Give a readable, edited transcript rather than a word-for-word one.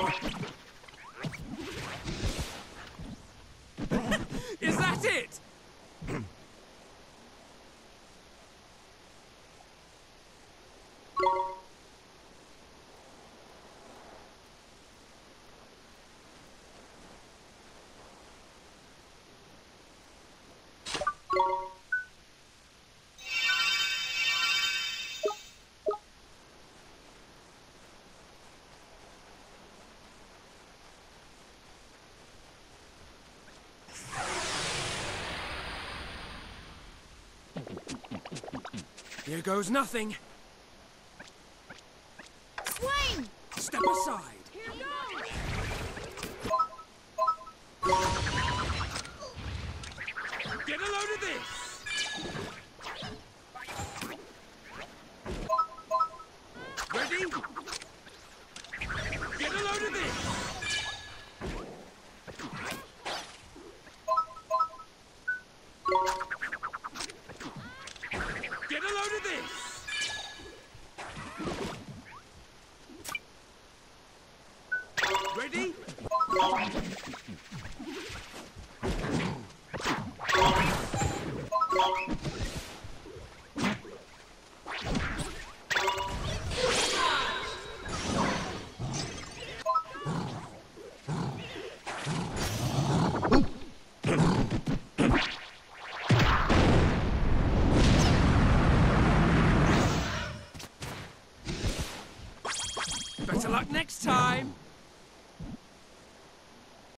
Is that it? Here goes nothing. Swing! Step aside. Here goes! Get a load of this. Ready? Get a load of this. Get a load of this. Ready? Better luck next time.